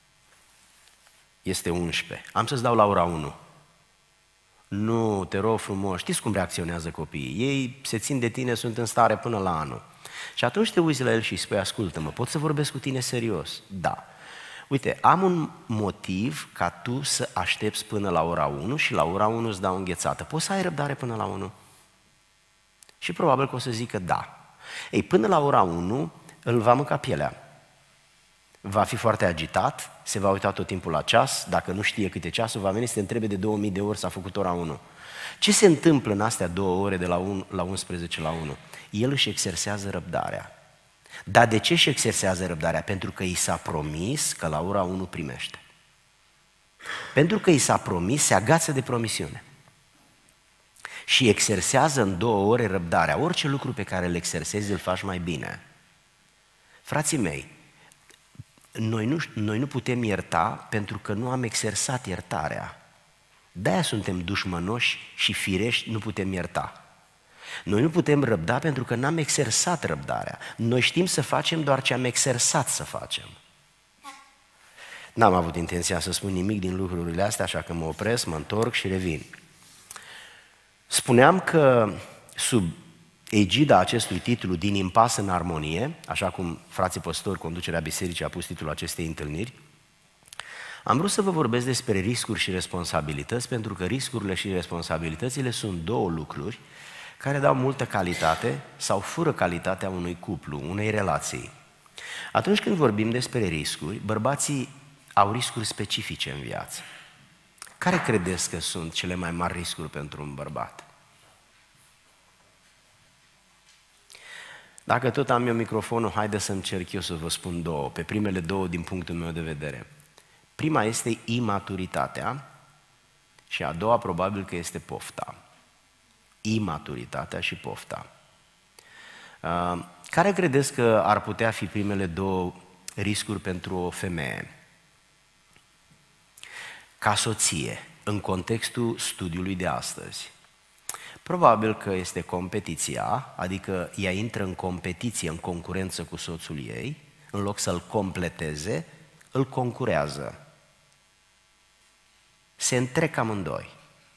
Speaker 1: Este 11. Am să-ți dau la ora 1. Nu, te rog frumos, știți cum reacționează copiii? Ei se țin de tine, sunt în stare până la anul. Și atunci te uiți la el și îi spui, ascultă-mă, pot să vorbesc cu tine serios? Da. Uite, am un motiv ca tu să aștepți până la ora 1 și la ora 1 îți dau înghețată. Poți să ai răbdare până la 1? Și probabil că o să zică da. Ei, până la ora 1 îl va mânca pielea. Va fi foarte agitat, se va uita tot timpul la ceas, dacă nu știe câte ceasul, va veni să te întrebe de 2000 de ori s-a făcut ora 1. Ce se întâmplă în astea 2 ore de la 11 la 1? El își exersează răbdarea. Dar de ce își exersează răbdarea? Pentru că i s-a promis că la ora 1 primește. Pentru că i s-a promis, se agață de promisiune. Și exersează în 2 ore răbdarea. Orice lucru pe care îl exersezi, îl faci mai bine. Frații mei, noi nu putem ierta pentru că nu am exersat iertarea. De-aia suntem dușmănoși și firești, nu putem ierta. Noi nu putem răbda pentru că n-am exersat răbdarea. Noi știm să facem doar ce am exersat să facem. N-am avut intenția să spun nimic din lucrurile astea, așa că mă opresc, mă întorc și revin. Spuneam că sub egida acestui titlu, Din impas în armonie, așa cum frații păstori, conducerea bisericii a pus titlul acestei întâlniri, am vrut să vă vorbesc despre riscuri și responsabilități, pentru că riscurile și responsabilitățile sunt 2 lucruri care dau multă calitate sau fură calitatea unui cuplu, unei relații. Atunci când vorbim despre riscuri, bărbații au riscuri specifice în viață. Care credeți că sunt cele mai mari riscuri pentru un bărbat? Dacă tot am eu microfonul, haide să încerc eu să vă spun 2, pe primele 2 din punctul meu de vedere. Prima este imaturitatea și a doua probabil că este pofta. Imaturitatea și pofta. Care credeți că ar putea fi primele 2 riscuri pentru o femeie? Ca soție, în contextul studiului de astăzi. Probabil că este competiția, adică ea intră în competiție, în concurență cu soțul ei, în loc să-l completeze, îl concurează. Se întrec amândoi.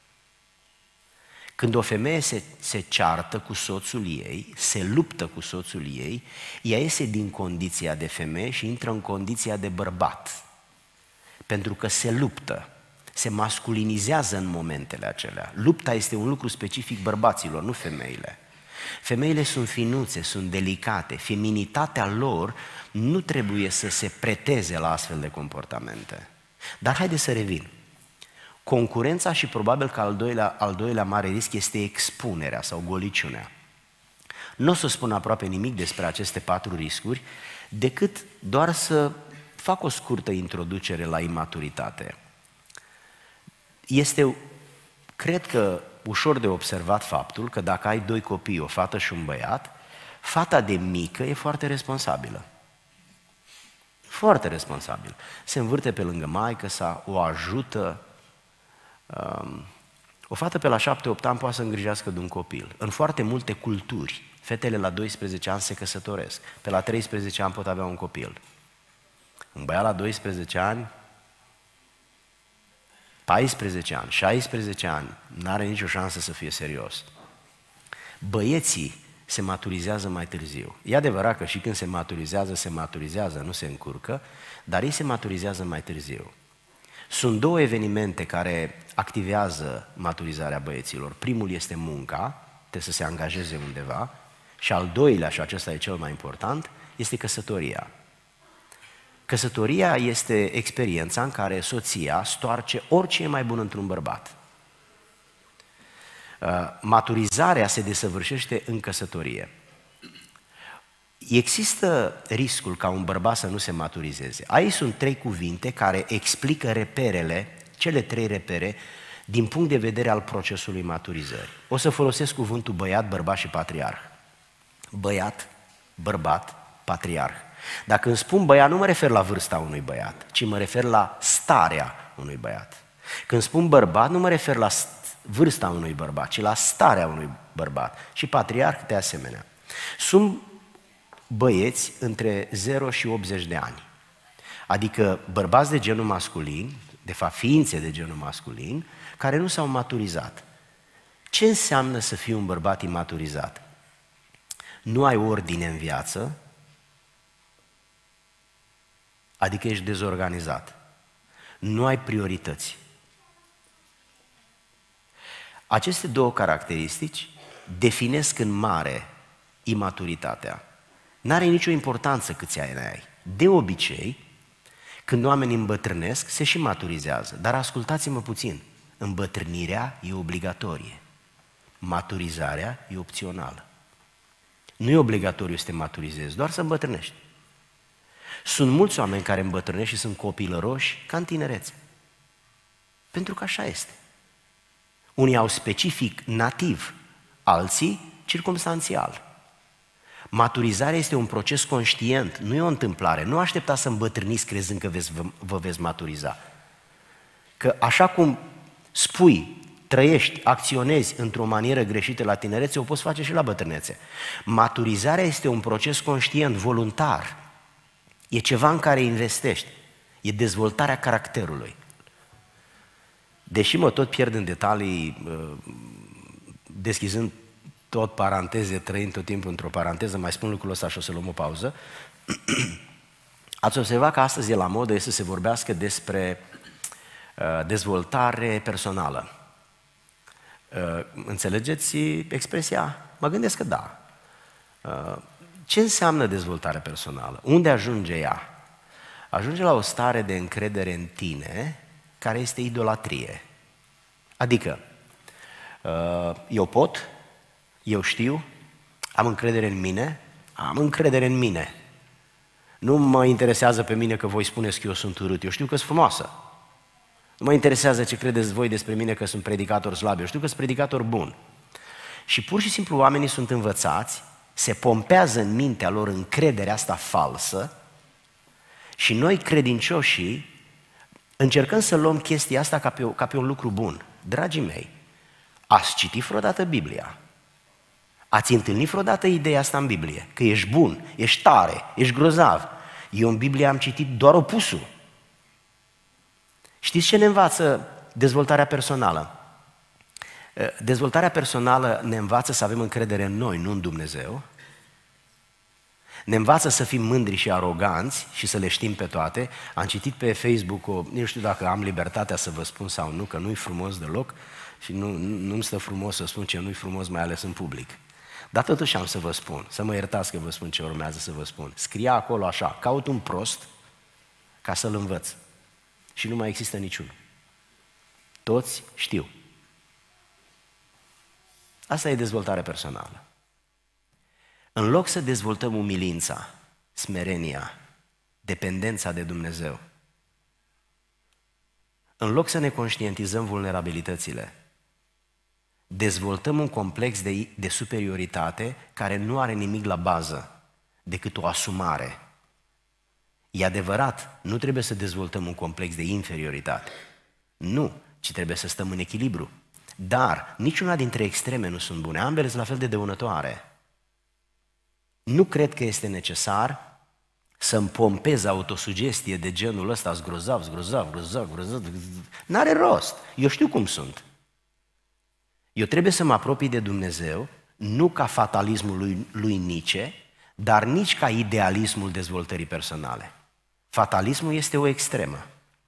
Speaker 1: Când o femeie se ceartă cu soțul ei, se luptă cu soțul ei, ea iese din condiția de femeie și intră în condiția de bărbat. Pentru că se luptă, se masculinizează în momentele acelea. Lupta este un lucru specific bărbaților, nu femeile. Femeile sunt finuțe, sunt delicate, feminitatea lor nu trebuie să se preteze la astfel de comportamente. Dar haideți să revin. Concurența și probabil că al doilea mare risc este expunerea sau goliciunea. Nu o să spun aproape nimic despre aceste 4 riscuri, decât doar să fac o scurtă introducere la imaturitate. Este, cred că, ușor de observat faptul că dacă ai 2 copii, o fată și un băiat, fata de mică e foarte responsabilă. Foarte responsabilă. Se învârte pe lângă maică-sa, o ajută. O fată pe la 7-8 ani poate să îngrijească de un copil. În foarte multe culturi, fetele la 12 ani se căsătoresc. Pe la 13 ani pot avea un copil. Un băiat la 12 ani, 14 ani, 16 ani, n-are nicio șansă să fie serios. Băieții se maturizează mai târziu. E adevărat că și când se maturizează, nu se încurcă, dar ei se maturizează mai târziu. Sunt două evenimente care activează maturizarea băieților. Primul este munca, trebuie să se angajeze undeva, și al doilea, și acesta e cel mai important, este căsătoria. Căsătoria este experiența în care soția stoarce orice e mai bun într-un bărbat. Maturizarea se desăvârșește în căsătorie. Există riscul ca un bărbat să nu se maturizeze. Aici sunt 3 cuvinte care explică reperele, cele 3 repere, din punct de vedere al procesului maturizării. O să folosesc cuvântul băiat, bărbat și patriarh. Băiat, bărbat, patriarh. Dacă îmi spun băiat, nu mă refer la vârsta unui băiat, ci mă refer la starea unui băiat. Când spun bărbat, nu mă refer la vârsta unui bărbat, ci la starea unui bărbat. Și patriarh de asemenea. Sunt băieți între 0 și 80 de ani. Adică bărbați de genul masculin, de fapt ființe de genul masculin, care nu s-au maturizat. Ce înseamnă să fii un bărbat imaturizat? Nu ai ordine în viață, adică ești dezorganizat. Nu ai priorități. Aceste două caracteristici definesc în mare imaturitatea. N-are nicio importanță câți ani ai. De obicei, când oamenii îmbătrânesc, se și maturizează. Dar ascultați-mă puțin, îmbătrânirea e obligatorie. Maturizarea e opțională. Nu e obligatoriu să te maturizezi, doar să îmbătrânești. Sunt mulți oameni care îmbătrânesc și sunt copilăroși ca în tinerețe. Pentru că așa este. Unii au specific nativ, alții circumstanțial. Maturizarea este un proces conștient, nu e o întâmplare. Nu așteptați să îmbătrâniți crezând că vă veți maturiza. Că așa cum spui, trăiești, acționezi într-o manieră greșită la tinerețe, o poți face și la bătrânețe. Maturizarea este un proces conștient, voluntar. E ceva în care investești. E dezvoltarea caracterului. Deși mă tot pierd în detalii, deschizând tot paranteze, trăind tot timpul într-o paranteză, mai spun lucrul ăsta și o să luăm o pauză. Ați observat că astăzi e la modă să se vorbească despre dezvoltare personală. Înțelegeți expresia? Mă gândesc că da. Ce înseamnă dezvoltare personală? Unde ajunge ea? Ajunge la o stare de încredere în tine care este idolatrie. Adică, eu pot, eu știu, am încredere în mine, am încredere în mine. Nu mă interesează pe mine că voi spuneți că eu sunt urât, eu știu că sunt frumoasă. Nu mă interesează ce credeți voi despre mine că sunt predicator slab, eu știu că sunt predicator bun. Și pur și simplu oamenii sunt învățați, se pompează în mintea lor încrederea asta falsă și noi credincioșii încercăm să luăm chestia asta ca pe un lucru bun. Dragii mei, ați citit vreodată Biblia? Ați întâlnit vreodată ideea asta în Biblie? Că ești bun, ești tare, ești grozav. Eu în Biblie am citit doar opusul. Știți ce ne învață dezvoltarea personală? Dezvoltarea personală ne învață să avem încredere în noi, nu în Dumnezeu. Ne învață să fim mândri și aroganți și să le știm pe toate. Am citit pe Facebook, nu știu dacă am libertatea să vă spun sau nu, că nu-i frumos deloc și nu-mi stă frumos să spun ce nu-i frumos, mai ales în public. Dar totuși am să vă spun, să mă iertați că vă spun ce urmează să vă spun. Scria acolo așa, caut un prost ca să-l învăț. Și nu mai există niciunul. Toți știu. Asta e dezvoltare personală. În loc să dezvoltăm umilința, smerenia, dependența de Dumnezeu, în loc să ne conștientizăm vulnerabilitățile, dezvoltăm un complex de superioritate care nu are nimic la bază decât o asumare. E adevărat, nu trebuie să dezvoltăm un complex de inferioritate. Nu, ci trebuie să stăm în echilibru. Dar niciuna dintre extreme nu sunt bune, ambele sunt la fel de dăunătoare. Nu cred că este necesar să-mi pompez autosugestie de genul ăsta, grozav. N-are rost, eu știu cum sunt. Eu trebuie să mă apropii de Dumnezeu nu ca fatalismul lui Nietzsche, dar nici ca idealismul dezvoltării personale. Fatalismul este o extremă.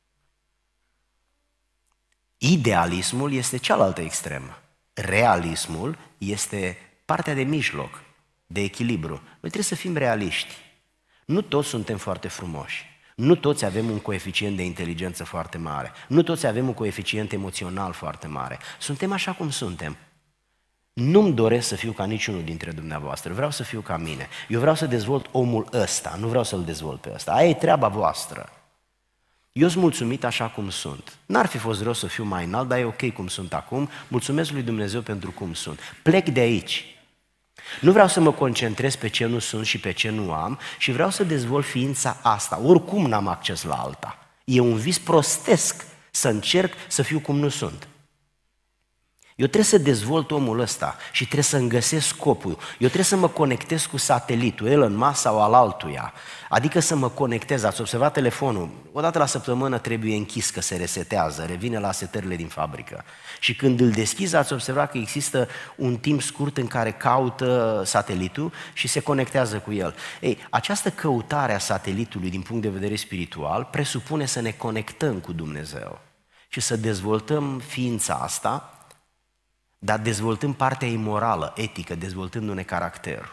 Speaker 1: Idealismul este cealaltă extremă. Realismul este partea de mijloc, de echilibru. Noi trebuie să fim realiști. Nu toți suntem foarte frumoși. Nu toți avem un coeficient de inteligență foarte mare. Nu toți avem un coeficient emoțional foarte mare. Suntem așa cum suntem. Nu-mi doresc să fiu ca niciunul dintre dumneavoastră. Vreau să fiu ca mine. Eu vreau să dezvolt omul ăsta, nu vreau să-l dezvolt pe ăsta. Aia e treaba voastră. Eu sunt mulțumit așa cum sunt. N-ar fi fost rău să fiu mai înalt, dar e ok cum sunt acum. Mulțumesc lui Dumnezeu pentru cum sunt. Plec de aici. Nu vreau să mă concentrez pe ce nu sunt și pe ce nu am și vreau să dezvolt ființa asta. Oricum n-am acces la alta. E un vis prostesc să încerc să fiu cum nu sunt. Eu trebuie să dezvolt omul ăsta și trebuie să-mi găsesc scopul. Eu trebuie să mă conectez cu satelitul, Elon Musk sau al altuia. Adică să mă conectez. Ați observat telefonul? O dată la săptămână trebuie închis, că se resetează, revine la setările din fabrică. Și când îl deschizi, ați observat că există un timp scurt în care caută satelitul și se conectează cu el. Ei, această căutare a satelitului din punct de vedere spiritual presupune să ne conectăm cu Dumnezeu și să dezvoltăm ființa asta, dar dezvoltând partea imorală, etică, dezvoltându-ne caracterul.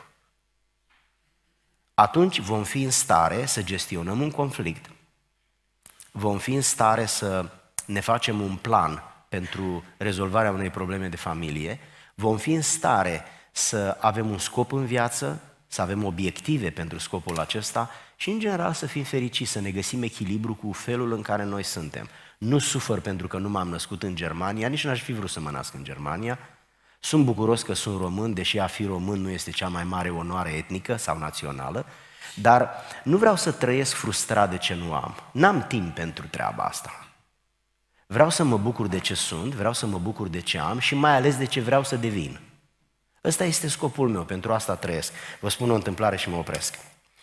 Speaker 1: Atunci vom fi în stare să gestionăm un conflict, vom fi în stare să ne facem un plan pentru rezolvarea unei probleme de familie, vom fi în stare să avem un scop în viață, să avem obiective pentru scopul acesta și, în general, să fim fericiți, să ne găsim echilibru cu felul în care noi suntem. Nu sufăr pentru că nu m-am născut în Germania, nici n-aș fi vrut să mă nasc în Germania. Sunt bucuros că sunt român, deși a fi român nu este cea mai mare onoare etnică sau națională, dar nu vreau să trăiesc frustrat de ce nu am. N-am timp pentru treaba asta. Vreau să mă bucur de ce sunt, vreau să mă bucur de ce am și mai ales de ce vreau să devin. Ăsta este scopul meu, pentru asta trăiesc. Vă spun o întâmplare și mă opresc.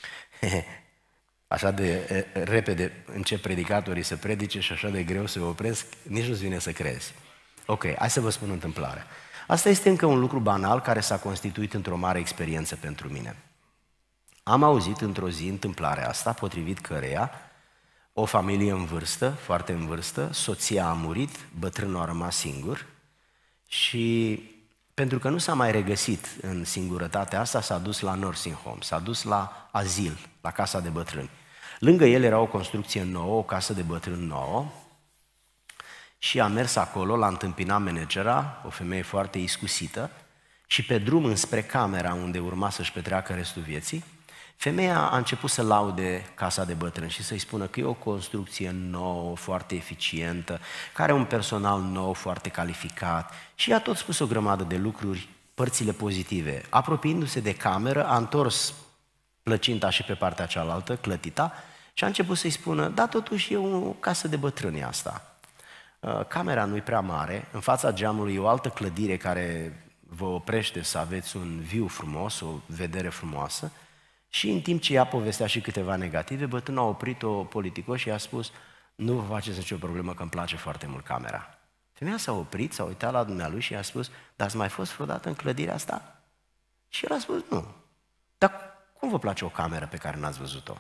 Speaker 1: Așa de repede încep predicatorii să predice și așa de greu să mă opresc, nici nu-ți vine să crezi. Ok, hai să vă spun o întâmplare. Asta este încă un lucru banal care s-a constituit într-o mare experiență pentru mine. Am auzit într-o zi întâmplarea asta, potrivit căreia o familie în vârstă, foarte în vârstă, soția a murit, bătrânul a rămas singur și pentru că nu s-a mai regăsit în singurătatea asta, s-a dus la nursing home, s-a dus la azil, la casa de bătrâni. Lângă el era o construcție nouă, o casă de bătrâni nouă și a mers acolo, l-a întâmpinat managera, o femeie foarte iscusită, și pe drum înspre camera unde urma să-și petreacă restul vieții, femeia a început să laude casa de bătrâni și să-i spună că e o construcție nouă, foarte eficientă, care are un personal nou, foarte calificat și i-a tot spus o grămadă de lucruri, părțile pozitive. Apropiindu-se de cameră, a întors plăcinta și pe partea cealaltă, clătita, și a început să-i spună, da, totuși e o casă de bătrâni asta. Camera nu-i prea mare, în fața geamului e o altă clădire care vă oprește să aveți un view frumos, o vedere frumoasă, și în timp ce ea povestea și câteva negative, bătrânul a oprit-o politicos și i-a spus, nu vă faceți nicio problemă că îmi place foarte mult camera. Femeia s-a oprit, s-a uitat la dumnealui și i-a spus, dar ați mai fost vreodată în clădirea asta? Și el a spus, nu. Dar cum vă place o cameră pe care n-ați văzut-o?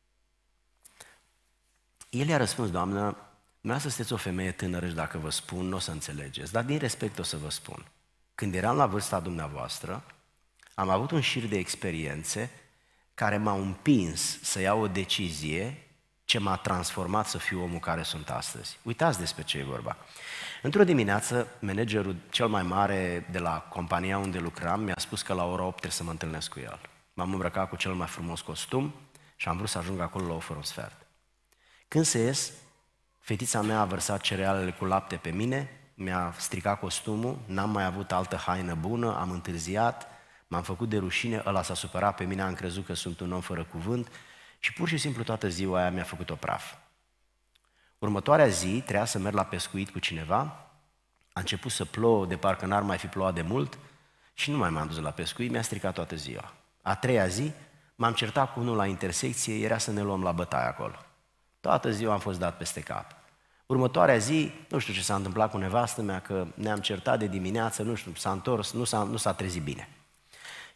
Speaker 1: El i-a răspuns, doamnă, dumneavoastră sunteți o femeie tânără și dacă vă spun, nu o să înțelegeți, dar din respect o să vă spun. Când eram la vârsta dumneavoastră, am avut un șir de experiențe care m-au împins să iau o decizie ce m-a transformat să fiu omul care sunt astăzi. Uitați despre ce e vorba. Într-o dimineață, managerul cel mai mare de la compania unde lucram mi-a spus că la ora 8 trebuie să mă întâlnesc cu el. M-am îmbrăcat cu cel mai frumos costum și am vrut să ajung acolo la 8 fără un sfert. Când se ies, fetița mea a vărsat cerealele cu lapte pe mine, mi-a stricat costumul, n-am mai avut altă haină bună, am întârziat, m-am făcut de rușine, ăla s-a supărat pe mine, am crezut că sunt un om fără cuvânt și pur și simplu toată ziua aia mi-a făcut-o praf. Următoarea zi trebuia să merg la pescuit cu cineva, a început să plouă de parcă n-ar mai fi plouat de mult și nu mai m-am dus la pescuit, mi-a stricat toată ziua. A treia zi m-am certat cu unul la intersecție, era să ne luăm la bătaie acolo. Toată ziua am fost dat peste cap. Următoarea zi, nu știu ce s-a întâmplat cu nevastă mea, că ne-am certat de dimineață, nu știu, s-a întors, nu s-a trezit bine.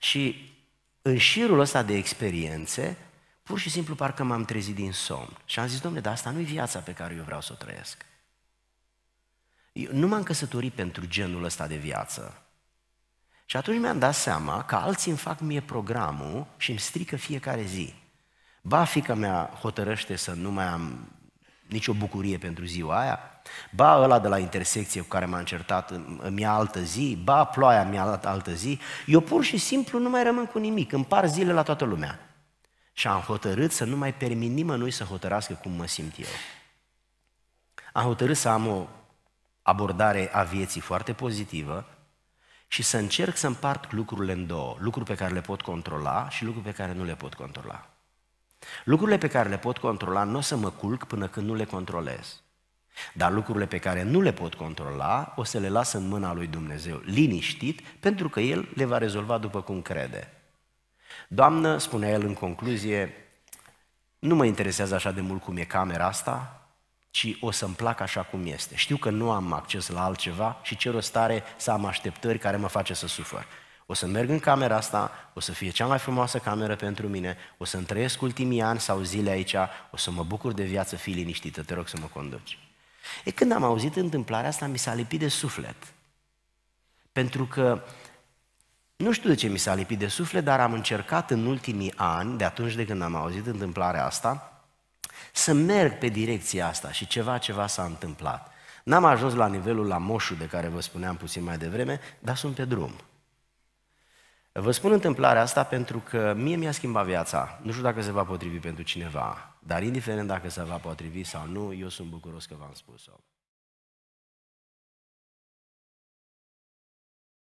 Speaker 1: Și în șirul ăsta de experiențe, pur și simplu parcă m-am trezit din somn. Și am zis, Dom'le, dar asta nu-i viața pe care eu vreau să o trăiesc. Eu nu m-am căsătorit pentru genul ăsta de viață. Și atunci mi-am dat seama că alții îmi fac mie programul și îmi strică fiecare zi. Ba, fiica mea hotărăște să nu mai am nicio bucurie pentru ziua aia, ba, ăla de la intersecție cu care m-am certat îmi ia altă zi, ba, ploaia mi-a altă zi, eu pur și simplu nu mai rămân cu nimic, împar zile la toată lumea. Și am hotărât să nu mai permit nimănui să hotărască cum mă simt eu. Am hotărât să am o abordare a vieții foarte pozitivă și să încerc să împart lucrurile în două, lucruri pe care le pot controla și lucruri pe care nu le pot controla. Lucrurile pe care le pot controla nu o să mă culc până când nu le controlez. Dar lucrurile pe care nu le pot controla o să le las în mâna lui Dumnezeu, liniștit, pentru că El le va rezolva după cum crede. Doamnă, spunea el în concluzie, nu mă interesează așa de mult cum e camera asta, ci o să-mi placă așa cum este. Știu că nu am acces la altceva și ce rost are să am așteptări care mă face să sufăr. O să merg în camera asta, o să fie cea mai frumoasă cameră pentru mine, o să-mi trăiesc ultimii ani sau zile aici, o să mă bucur de viață, fii liniștită, te rog să mă conduci. Când am auzit întâmplarea asta, mi s-a lipit de suflet. Pentru că, nu știu de ce mi s-a lipit de suflet, dar am încercat în ultimii ani, de atunci de când am auzit întâmplarea asta, să merg pe direcția asta și ceva s-a întâmplat. N-am ajuns la nivelul la moșul de care vă spuneam puțin mai devreme, dar sunt pe drum. Vă spun întâmplarea asta pentru că mie mi-a schimbat viața. Nu știu dacă se va potrivi pentru cineva, dar indiferent dacă se va potrivi sau nu, eu sunt bucuros că v-am spus-o.